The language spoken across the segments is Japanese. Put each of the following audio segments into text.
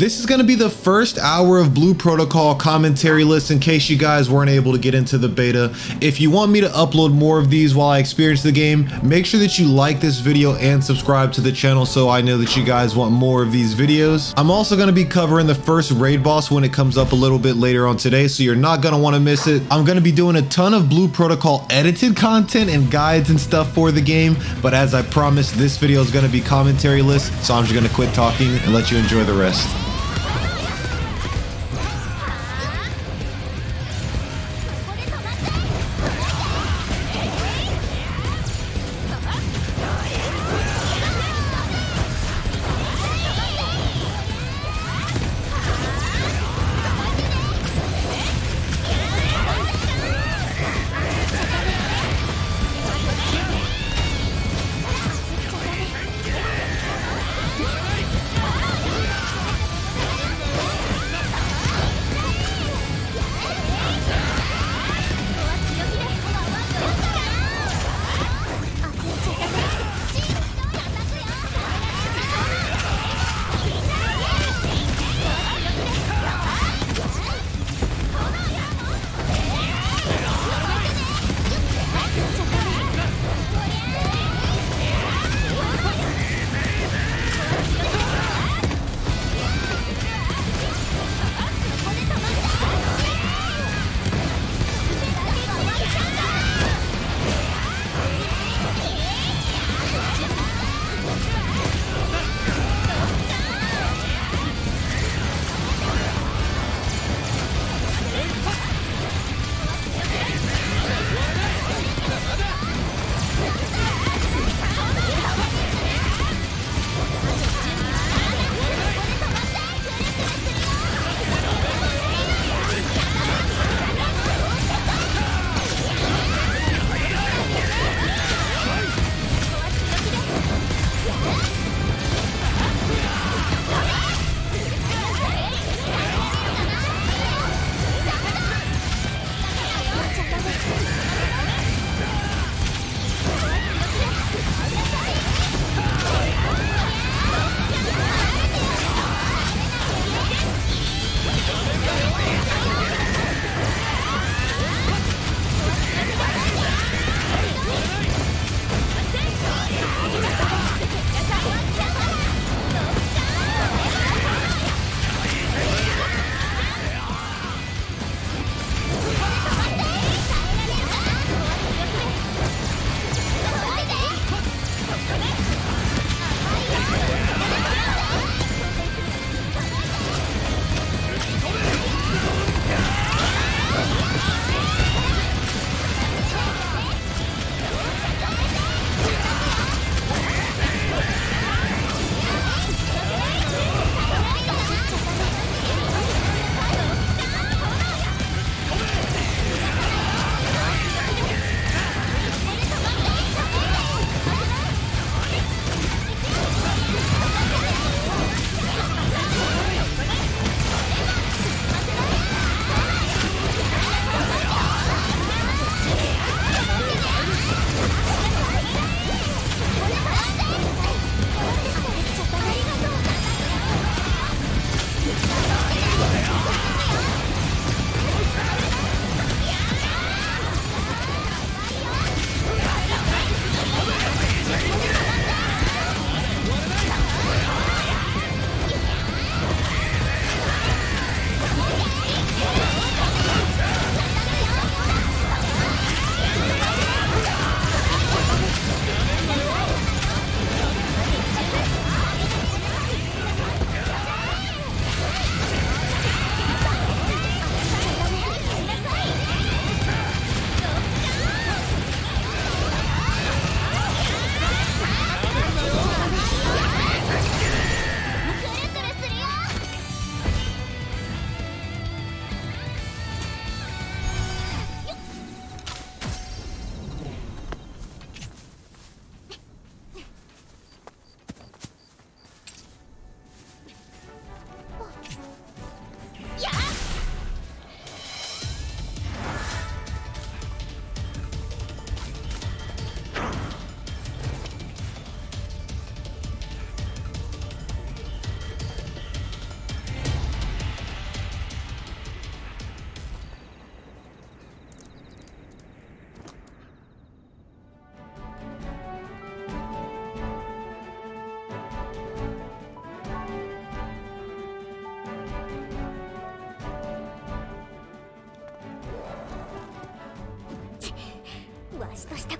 This is going to be the first hour of Blue Protocol commentary list in case you guys weren't able to get into the beta. If you want me to upload more of these while I experience the game, make sure that you like this video and subscribe to the channel so I know that you guys want more of these videos. I'm also going to be covering the first raid boss when it comes up a little bit later on today, so you're not going to want to miss it. I'm going to be doing a ton of Blue Protocol edited content and guides and stuff for the game, but as I promised, this video is going to be commentary list, so I'm just going to quit talking and let you enjoy the rest.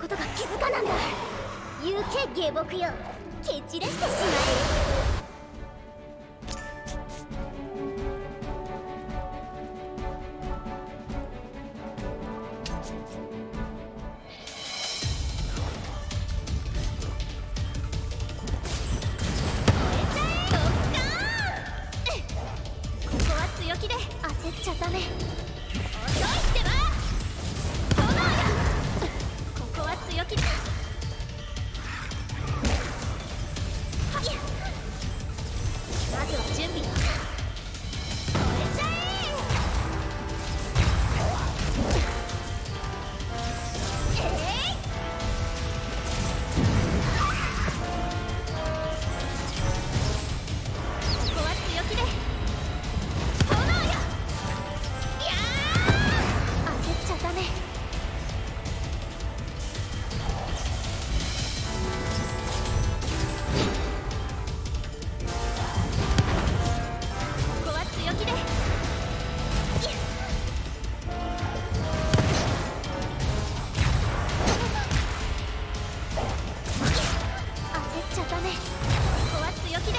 ことが気づかなんだ。行け下僕よ、蹴散らしてしまえ。強気で焦っちゃダメ。遅いってば炎や。ここは強気だ。はや、まずは準備。燃えちゃえ。ここは強気で。ダメ。ここは強気で。焦っちゃダメ。ここは強気で。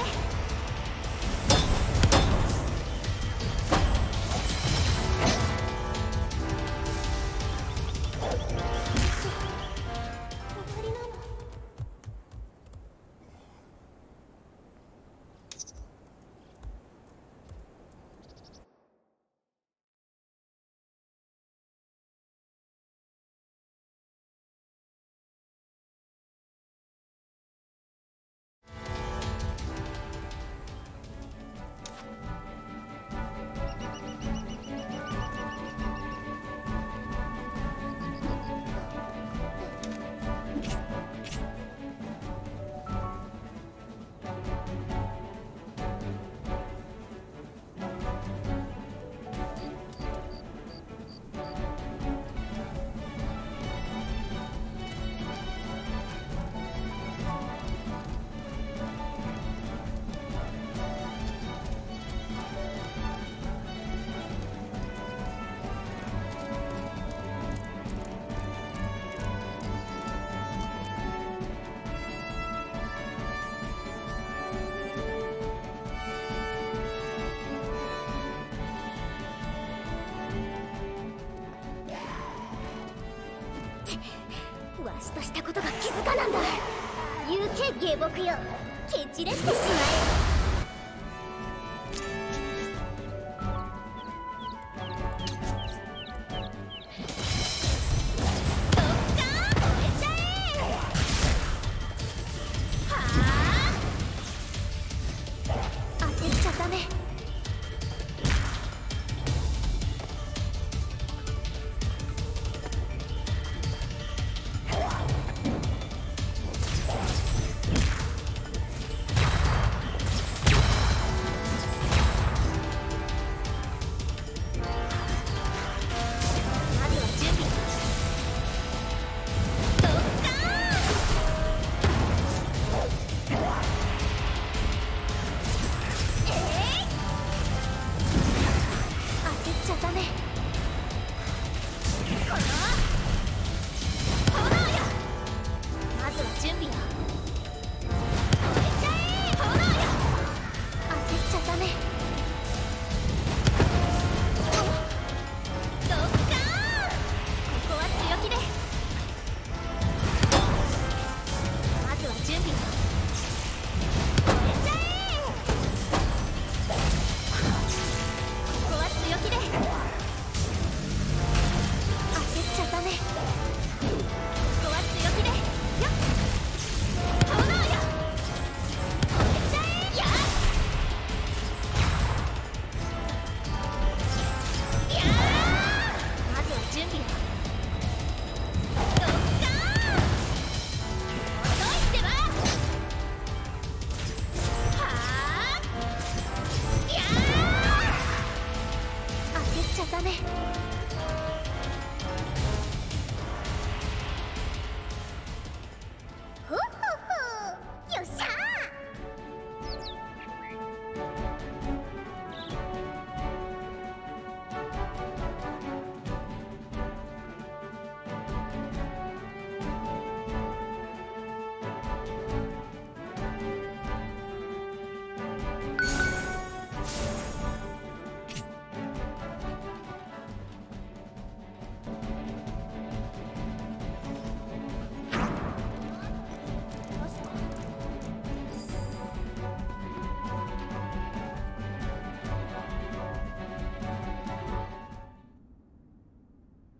わしとしたことが気づかなんだ。行け下僕よ、蹴散らしてしまえ。ダメ。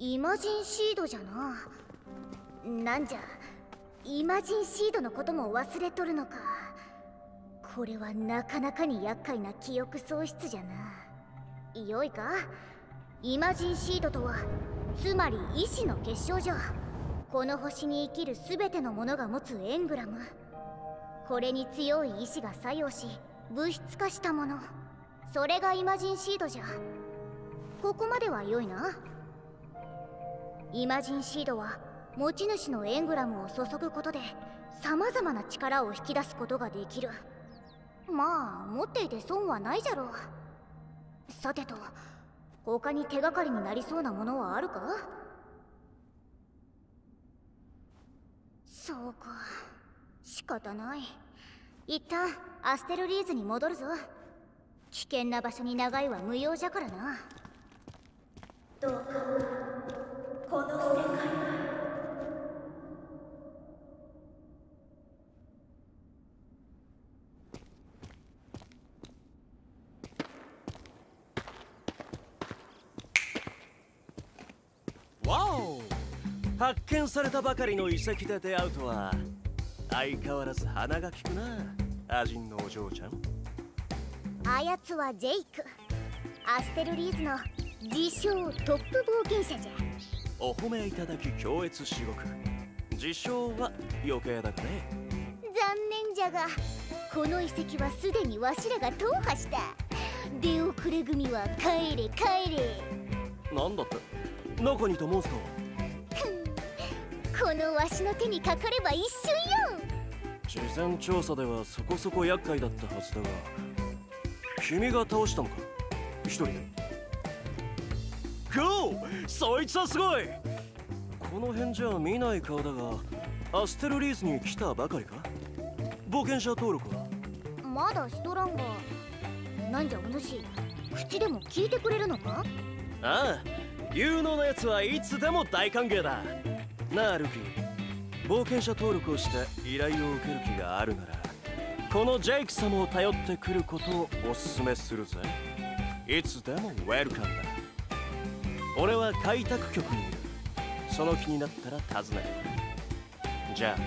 イマジンシードじゃな。なんじゃ、イマジンシードのことも忘れとるのか。これはなかなかに厄介な記憶喪失じゃな。よいか、イマジンシードとはつまり意志の結晶じゃ。この星に生きる全てのものが持つエングラム。これに強い意志が作用し物質化したもの、それがイマジンシードじゃ。ここまでは良いな。イマジンシードは持ち主のエングラムを注ぐことで様々な力を引き出すことができる。まあ持っていて損はないじゃろう。さてと、他に手がかりになりそうなものはあるか？そうか、仕方ない。一旦アステルリーズに戻るぞ。危険な場所に長いは無用じゃからな。どうかこの世界わお、発見されたばかりの遺跡で出会うとは相変わらず鼻が利くな、アジンのお嬢ちゃん。 あやつはジェイク、アステルリーズの自称トップ冒険者じゃ。 お褒めいただき強越至極。自称は余計だかね。 残念じゃが、この遺跡はすでにわしらが踏破した。出遅れ組は帰れ帰れ。 なんだって、中にいたモンスター。 このわしの手にかかれば一瞬よ。 事前調査ではそこそこ厄介だったはずだが、君が倒したのか、一人で。ゴー、そいつはすごい。この辺じゃ見ない顔だが、アステルリーズに来たばかりか？冒険者登録はまだしとらんが。なんじゃお主、口でも聞いてくれるのか？ ああ、有能なやつはいつでも大歓迎だ。なあルキー、冒険者登録をして依頼を受ける気があるなら、このジェイク様を頼ってくることをおすすめするぜ。いつでもウェルカムだ。俺は開拓局にいる。その気になったら訪ねてくる。じゃあ。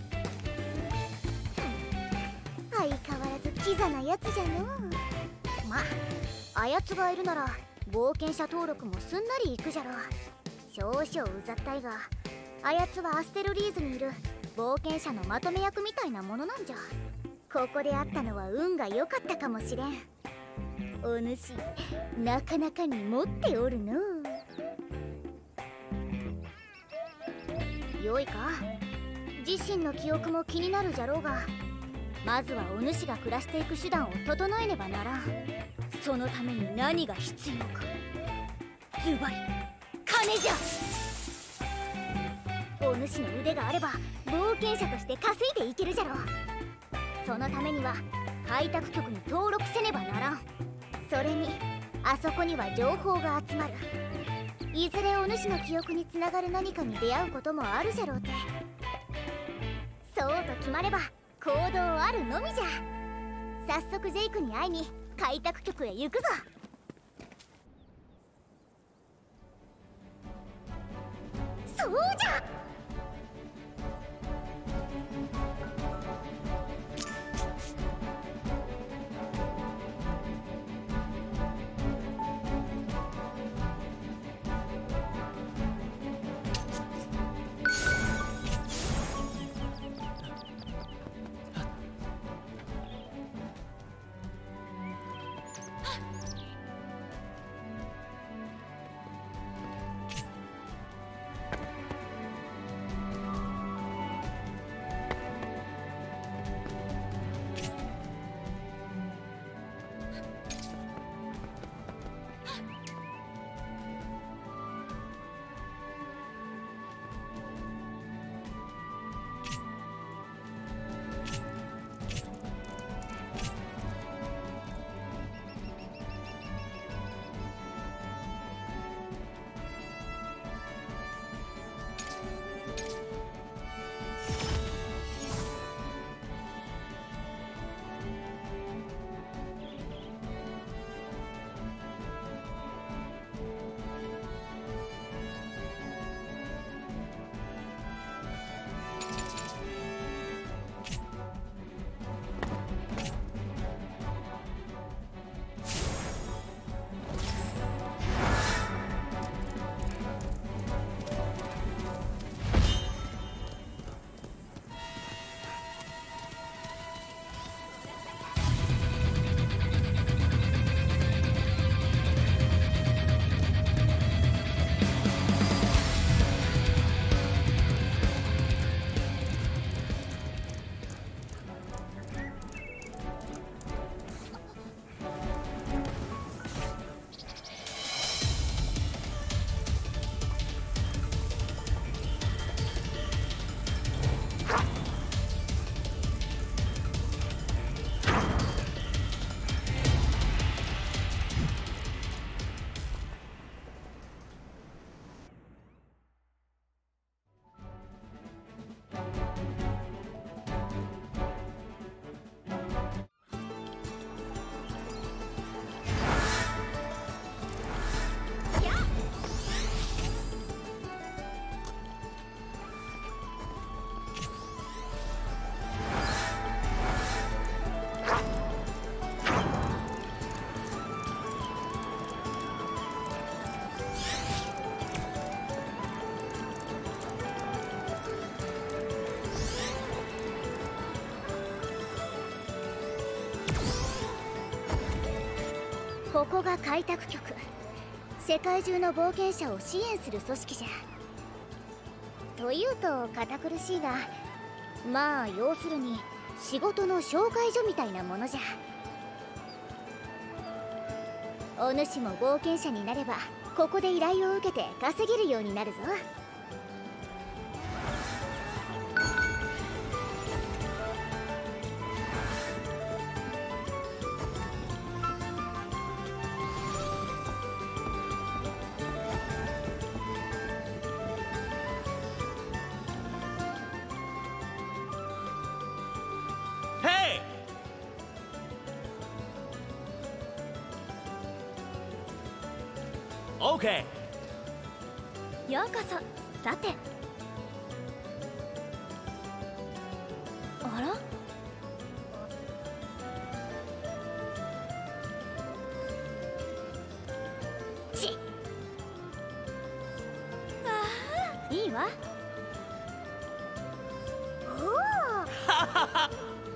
相変わらずキザなやつじゃのう。まあ、あやつがいるなら冒険者登録もすんなりいくじゃろう。少々うざったいが、あやつはアステルリーズにいる冒険者のまとめ役みたいなものなんじゃ。ここで会ったのは運が良かったかもしれん。お主、なかなかに持っておるのう。よいか、自身の記憶も気になるじゃろうが、まずはお主が暮らしていく手段を整えねばならん。そのために何が必要か、ズバリ金じゃ。お主の腕があれば冒険者として稼いでいけるじゃろう。そのためには開拓局に登録せねばならん。それにあそこには情報が集まる。いずれお主の記憶につながる何かに出会うこともあるじゃろうて。そうと決まれば行動あるのみじゃ。早速ジェイクに会いに開拓局へ行くぞ。そうじゃ。 ここが開拓局。世界中の冒険者を支援する組織じゃ。というと堅苦しいが、まあ要するに仕事の紹介所みたいなものじゃ。お主も冒険者になればここで依頼を受けて稼げるようになるぞ。 オーケー。ようこそ。さて、あら、ち、ああ、いいわ。おお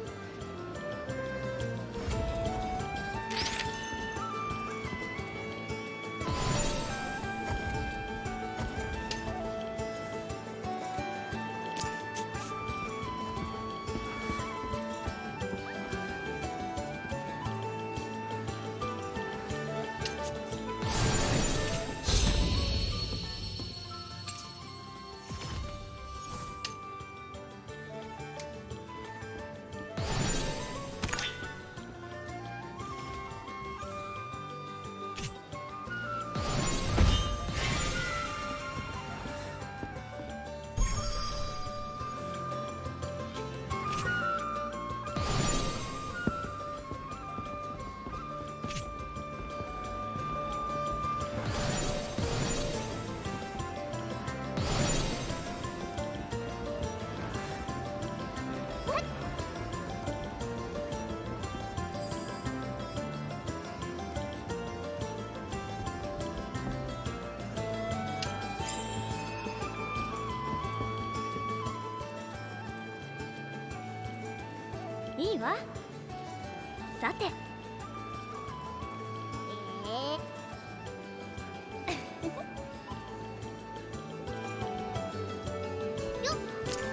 いいわ。さて、よっ。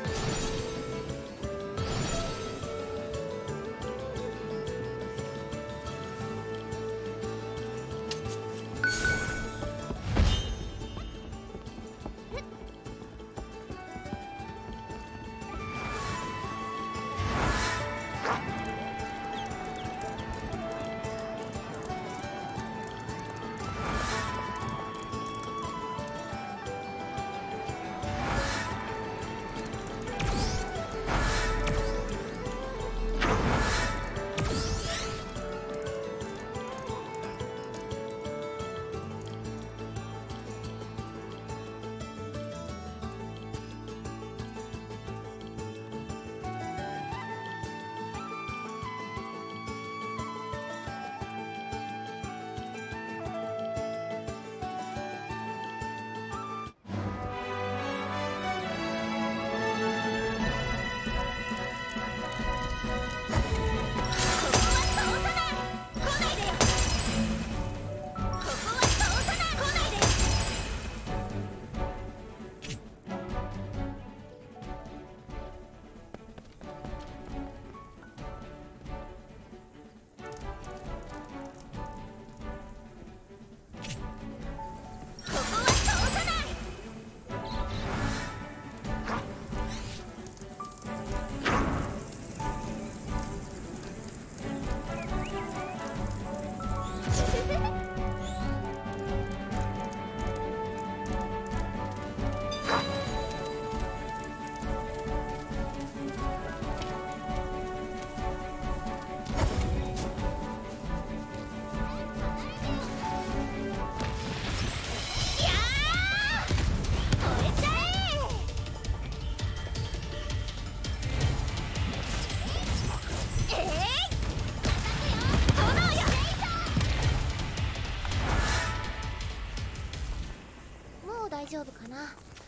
大丈夫かな。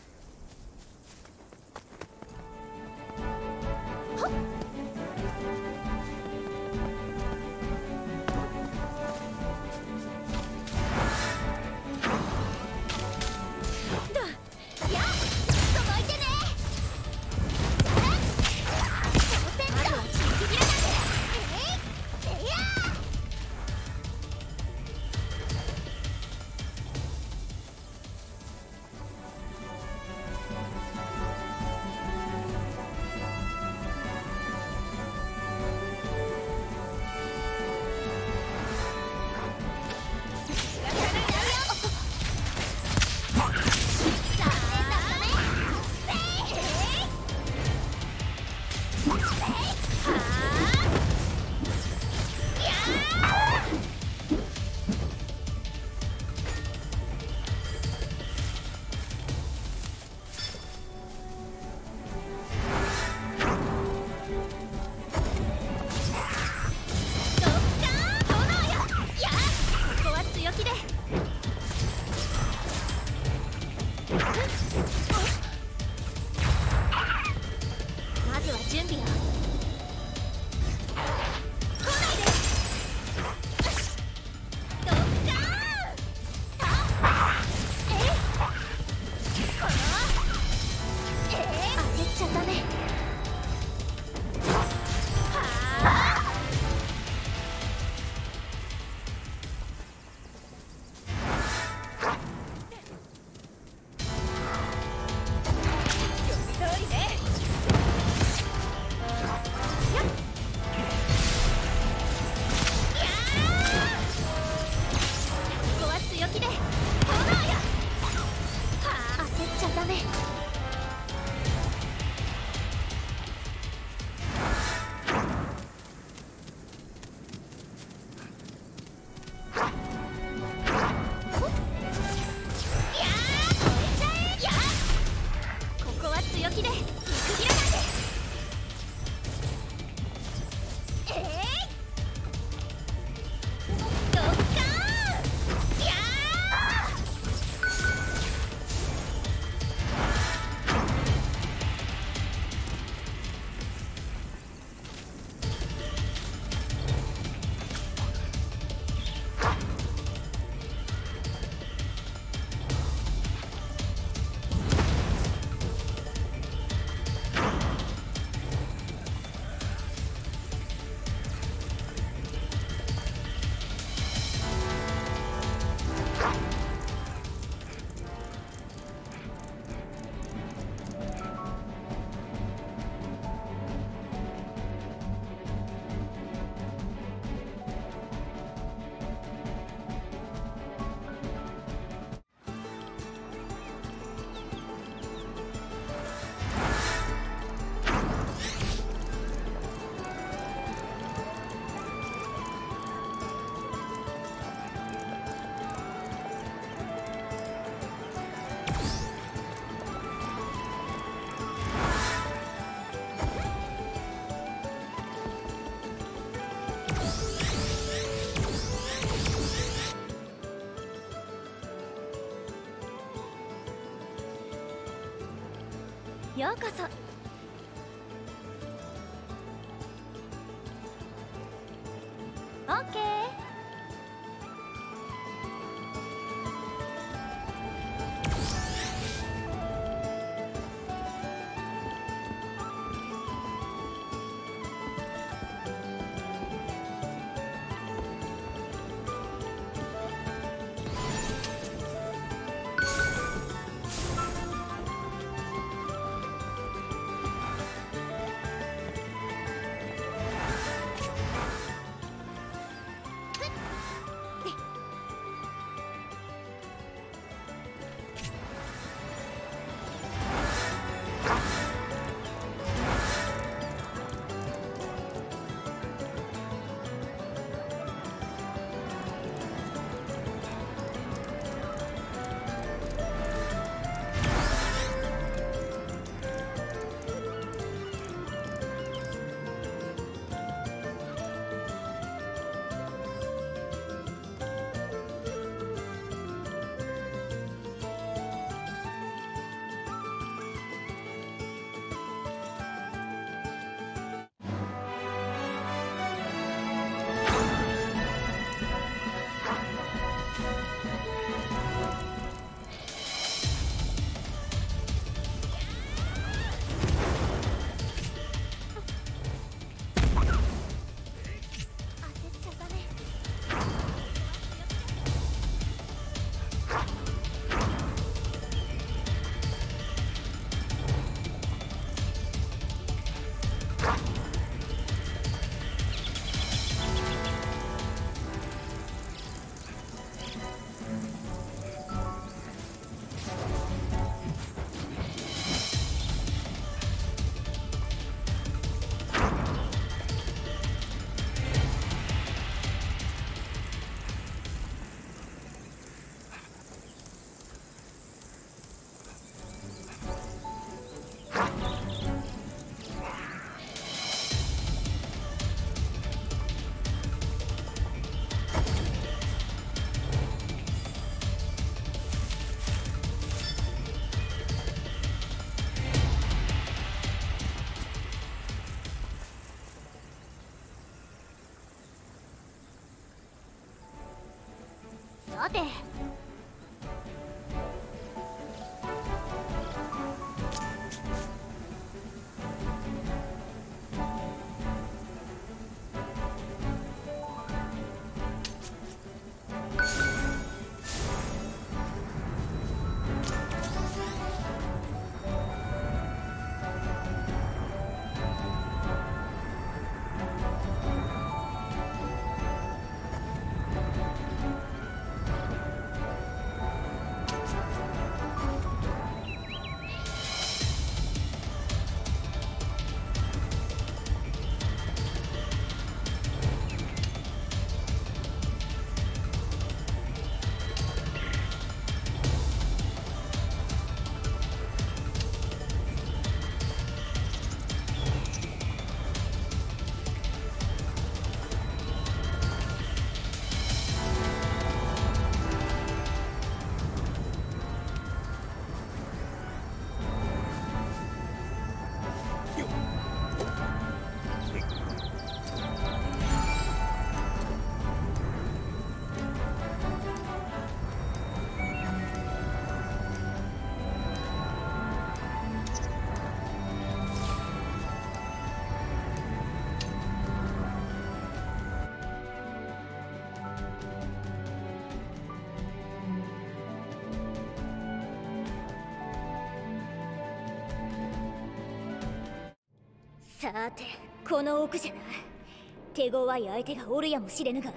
はっ。 ようこそ。オッケー。さて、さて、この奥じゃな。手強い相手がおるやもしれぬが、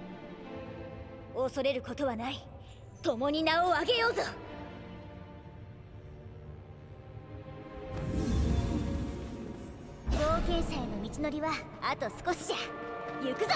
恐れることはない。共に名を上げようぞ。冒険者への道のりはあと少しじゃ。行くぞ。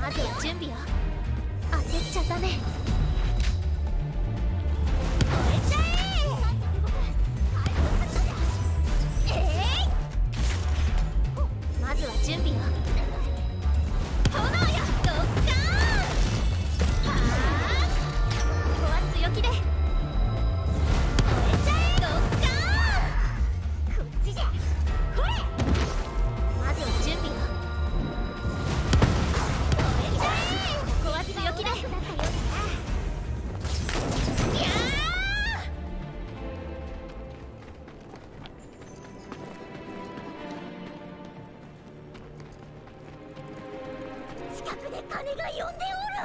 まずは準備よ。焦っちゃダメ。まずは準備よ。炎よ、ドッカーン。はあ、ここは強気で。ドッカーン。こっちじゃ。ほれ。まずは準備よ。ここは強気で。いやー、近くで金が呼んでおる。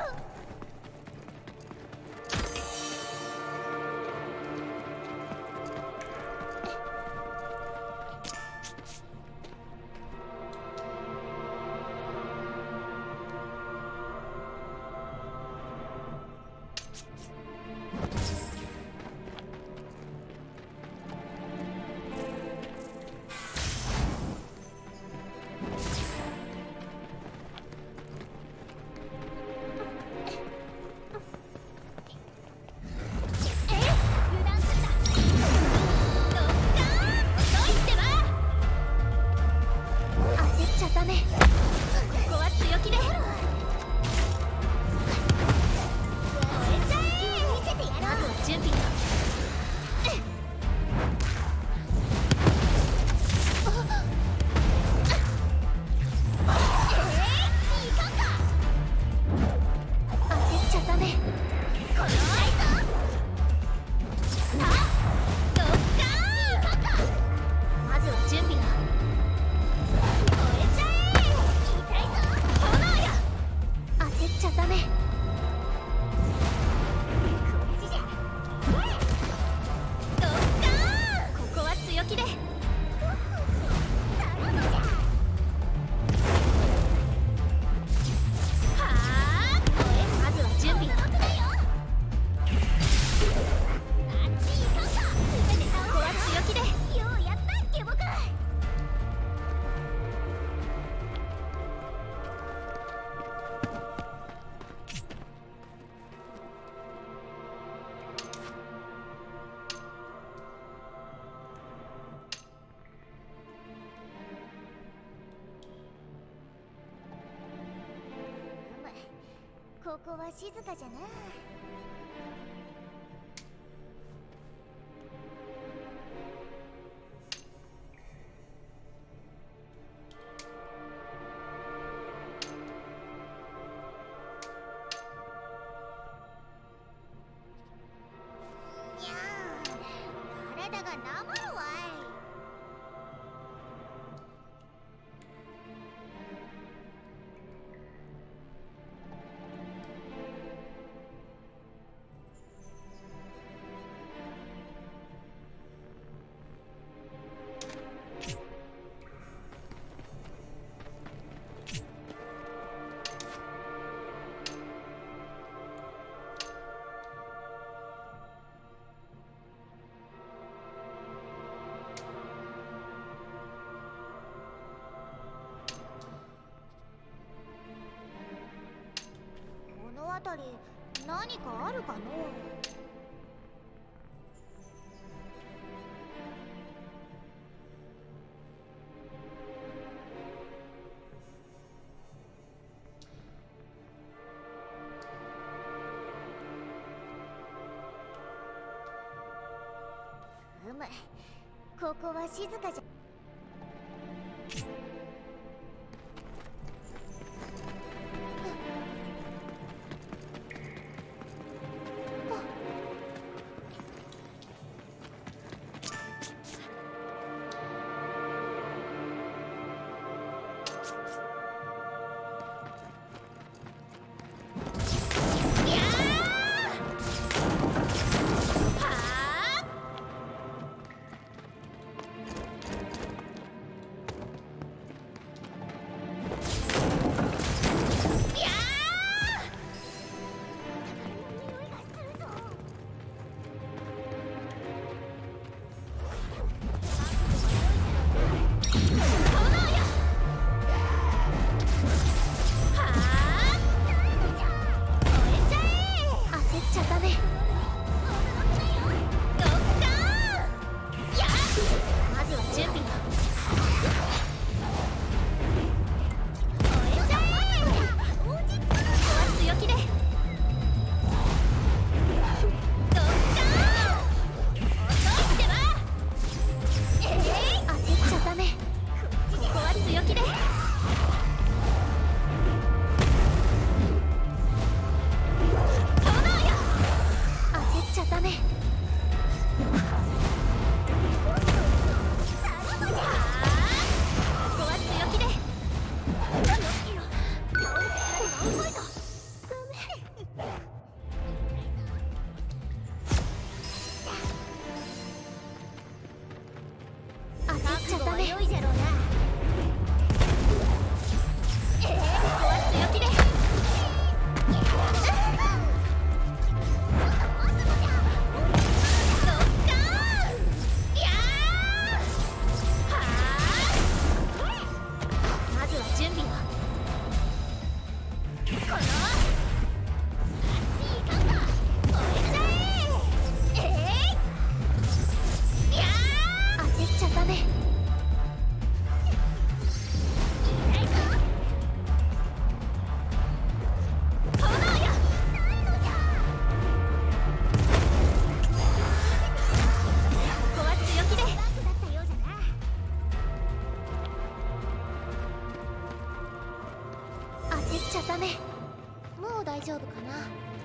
ダメ。ここは強気で。燃えちゃえ。見せてやろう。まずは準備よ。いかんか。焦っちゃダメ。このアイゾドッカーン。いかんか。まずは準備よ。焦っちゃダメ。こっちじゃ。ドッカーン。ここは強気で。はあ、まずは準備よ。あっち行かんか。ここは強気で。ようやったっけ僕。ここは静かじゃな。にゃー、体がなまるわい。この辺り何かあるかのう。ここは静かじゃ。 大丈夫かな。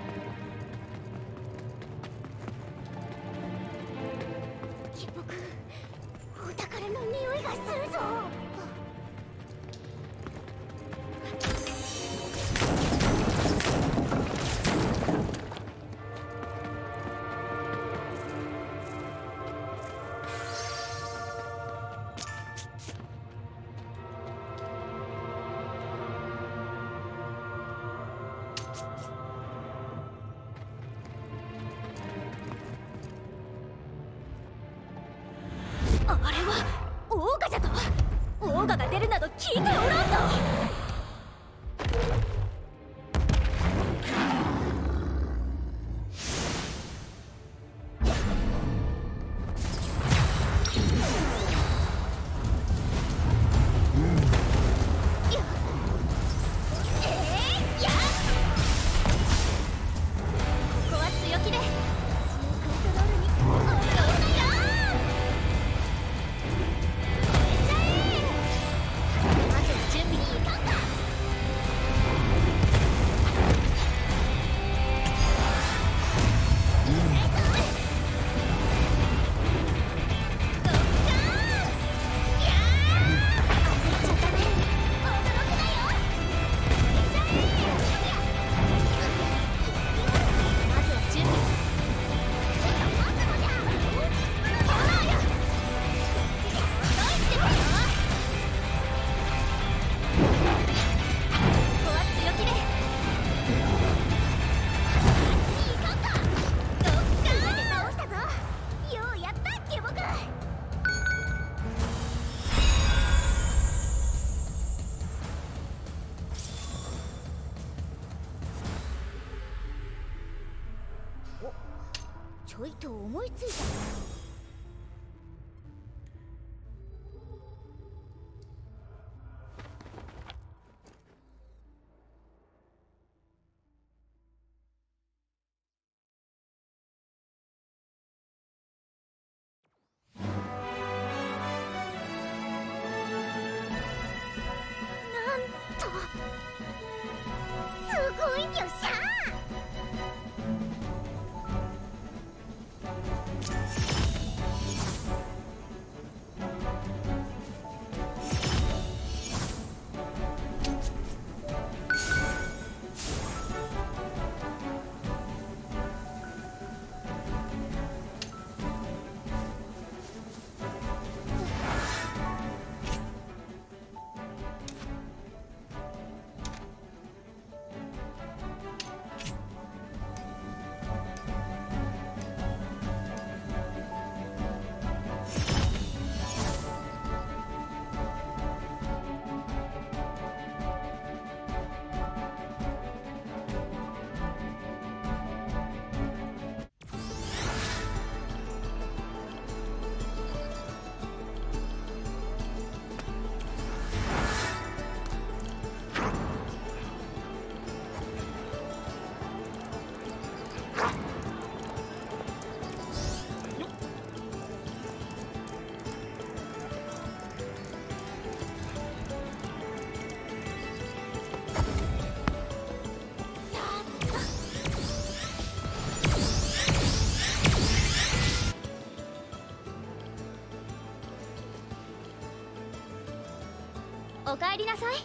キポ君、お宝の匂いがするぞ。あれはオーガじゃと。オーガが出るなど聞いておらんぞ。ちょいと思いついたな。なんとすごいよっしゃ。おかえりなさい。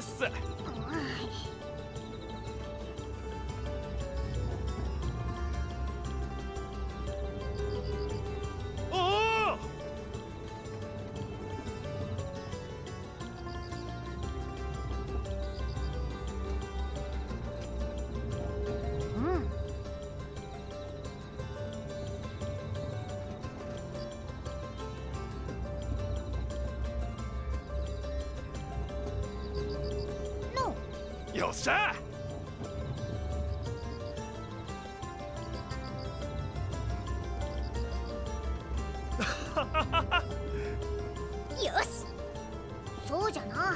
っす。おお。よっしゃ。 よし、そうじゃな。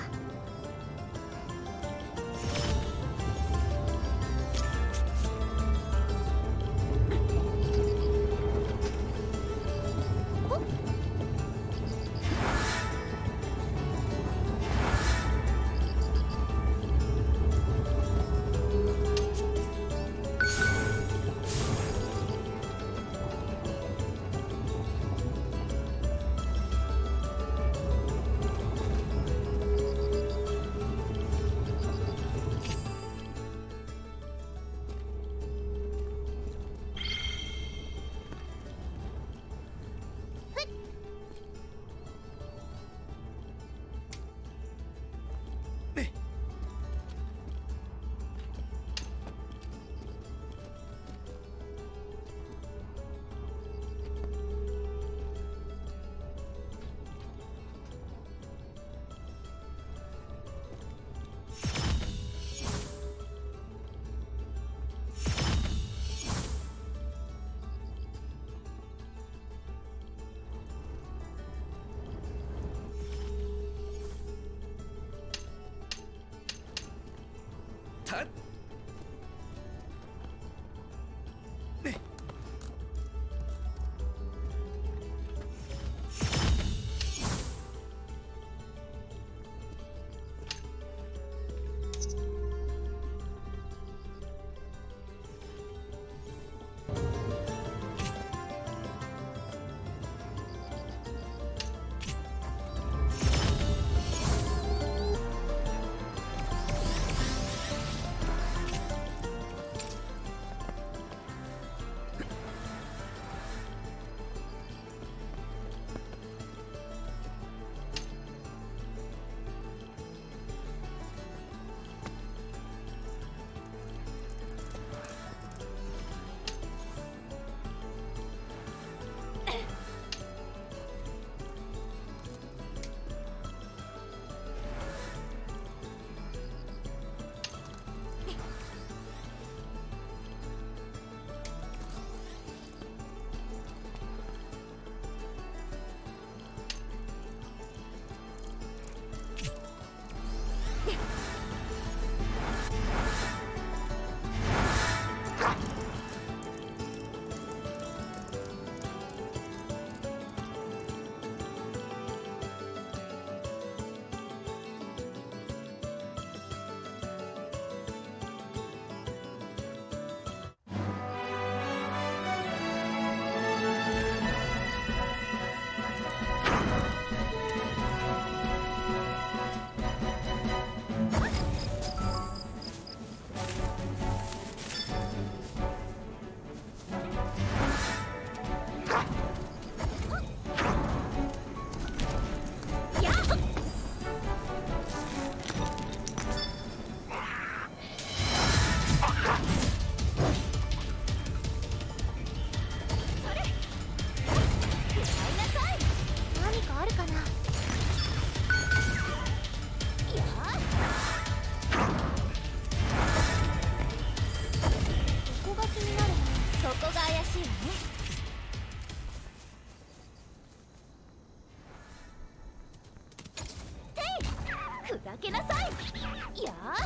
砕けなさい。やあ。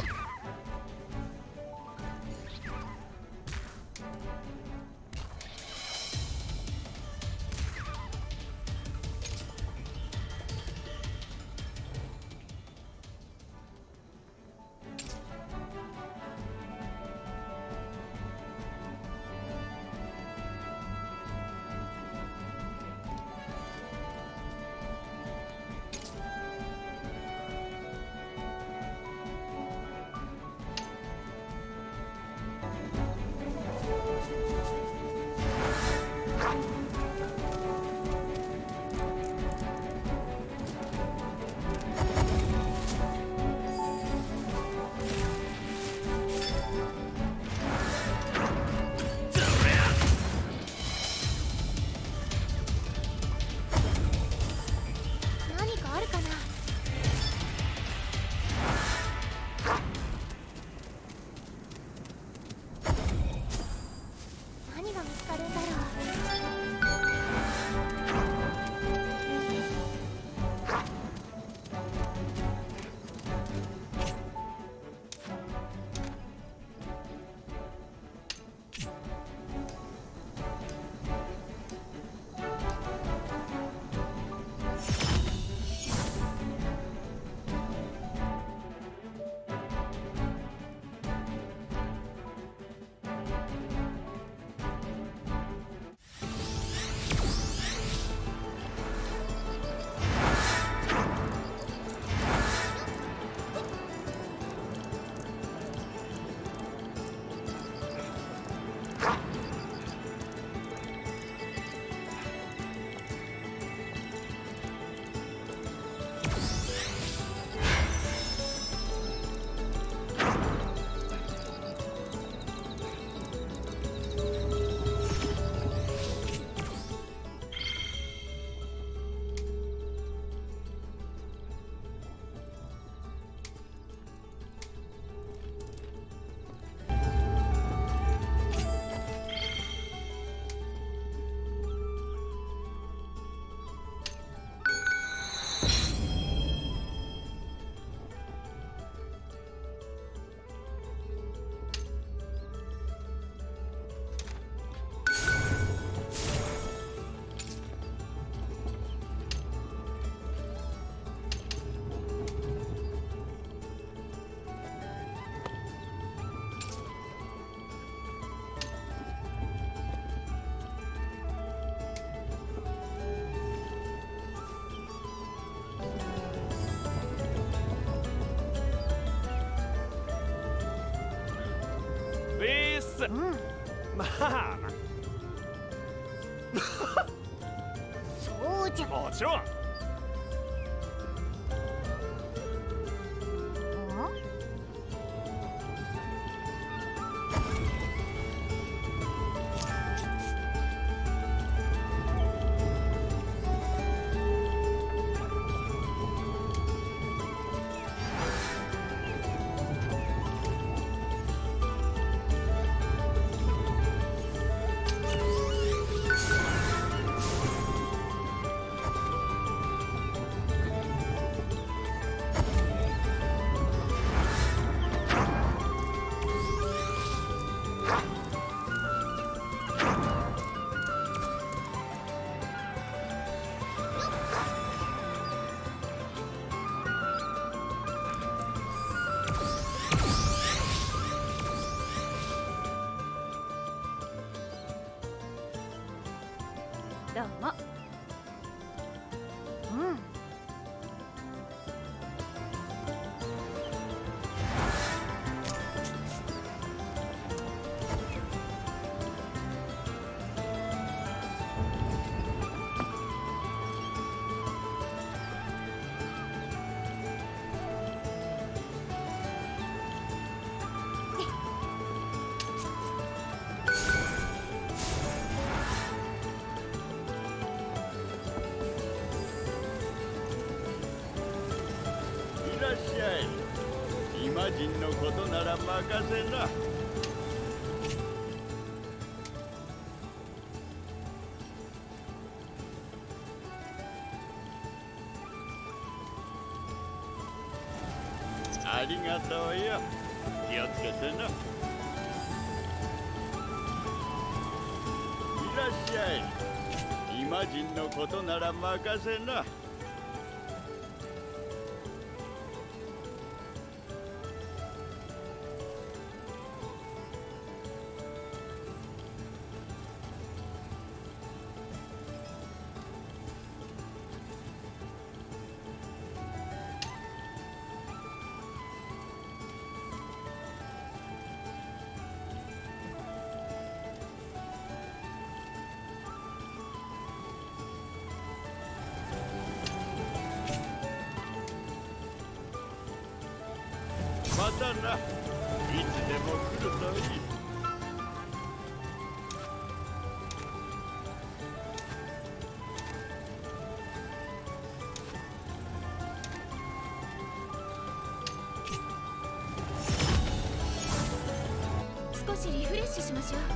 す。まあそうじゃ。 もちろん。 どうも。 いらっしゃい。イマジンのことなら任せな。ありがとうよ。気をつけてな。いらっしゃい。イマジンのことなら任せな。またな。いつでも来るといい。 少しリフレッシュしましょう。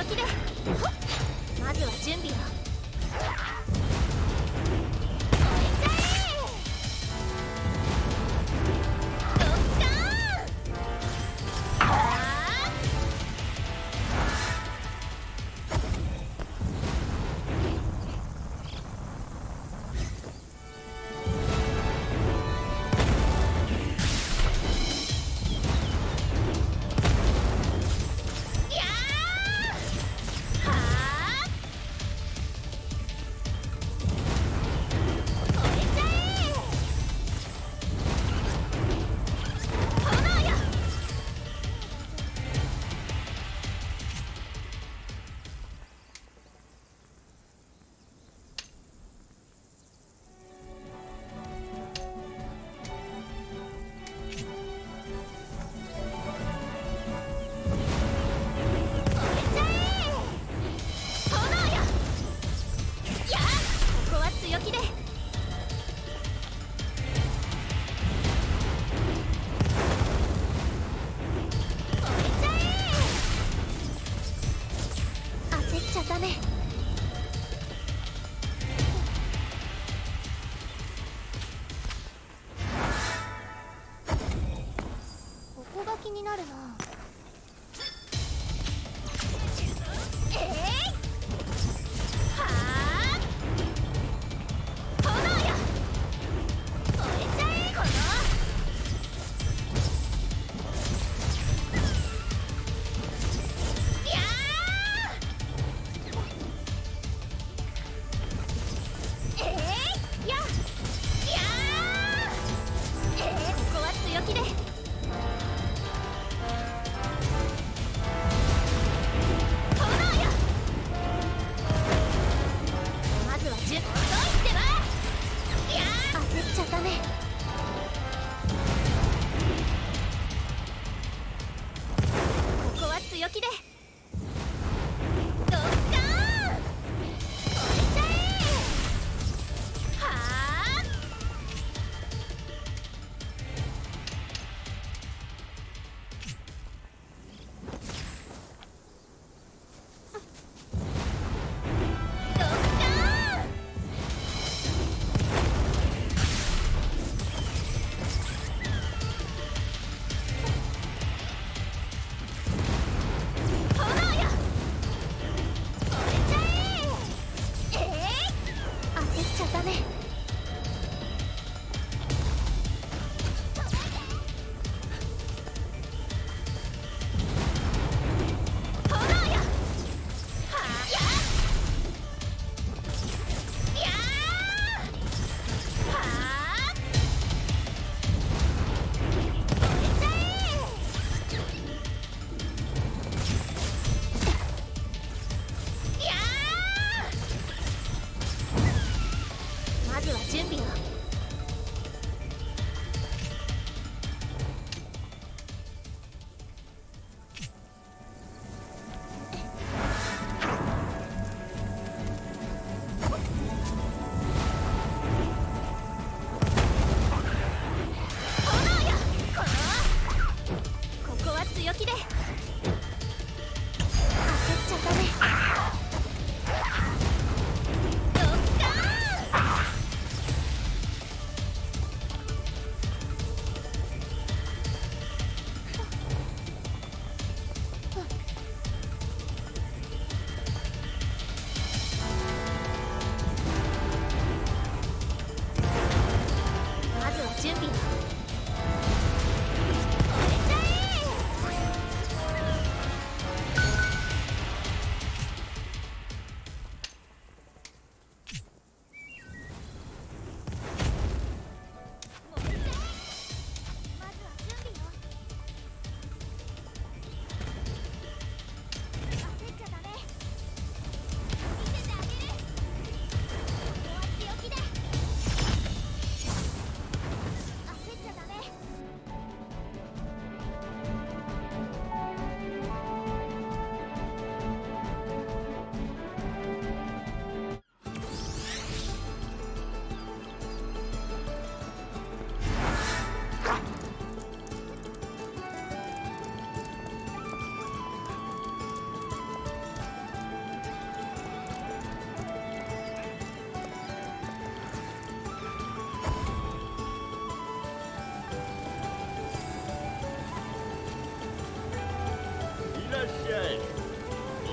強気で。まずは準備を。気になるな。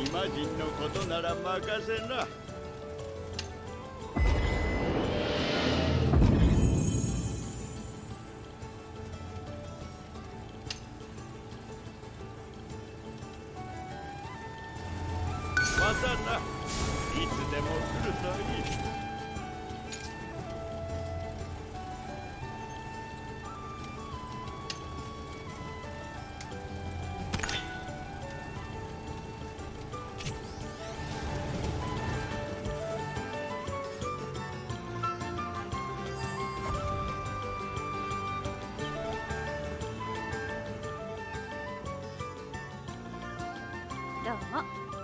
マジンのことなら任せな。またな。いつでも来るといい。 どうも。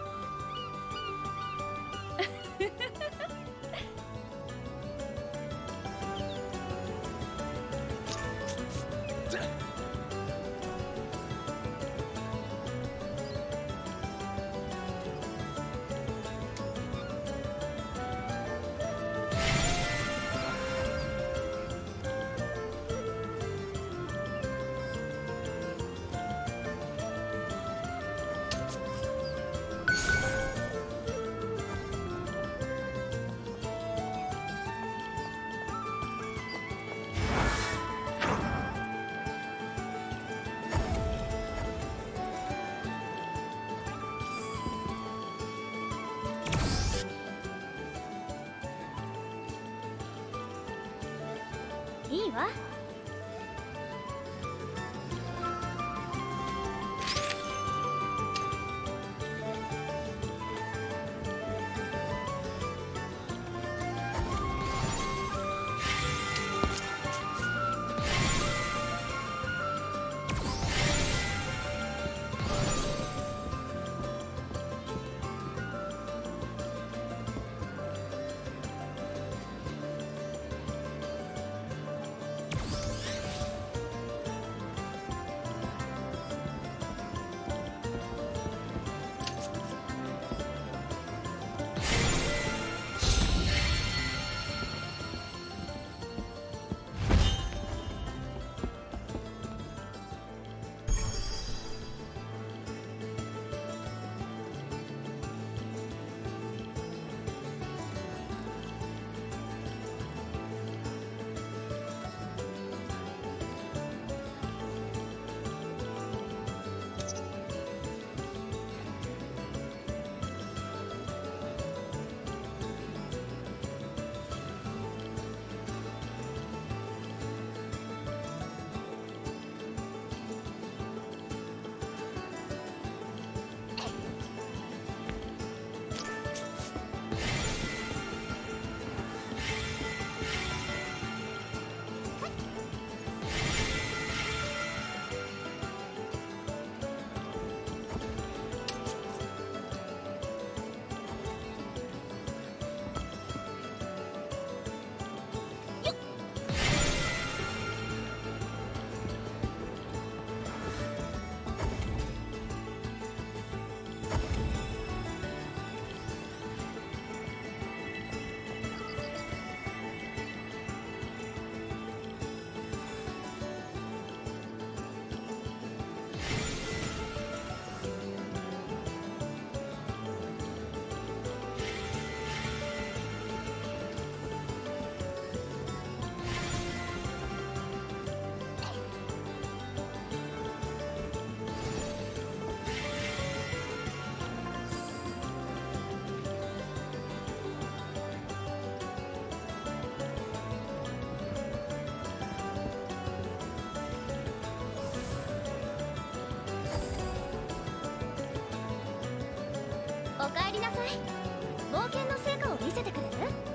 いいわ。おかえりなさい。冒険の成果を見せてくれる？